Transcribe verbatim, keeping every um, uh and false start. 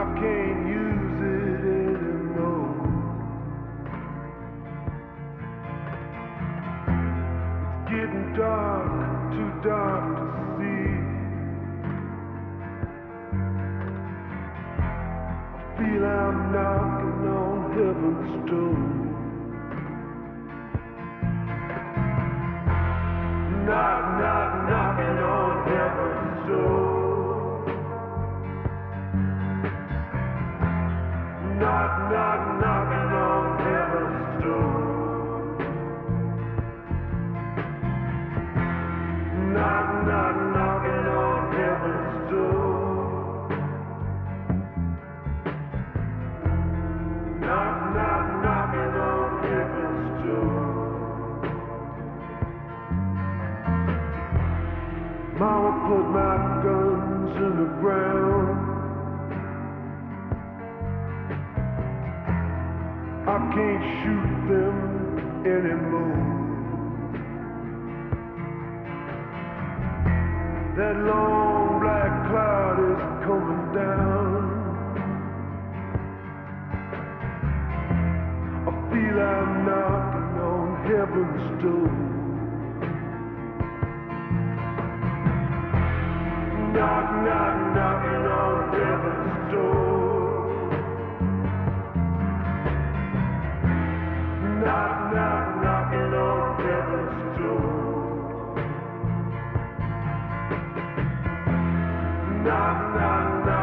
can't use it anymore. It's getting dark, too dark to see. I feel I'm knocking on heaven's door. Knock, knock, knocking on heaven's door. Knock, knock, knocking on heaven's door. Knock, knock, knocking on heaven's door. Knock, knock, knocking on heaven's door. Mama put my guns in the ground. I can't shoot them anymore. That long black cloud is coming down. I feel I'm knocking on heaven's door. Knock, knock, knocking on heaven's door. Knock, knock, knocking on heaven's door. Knock, knock, knock.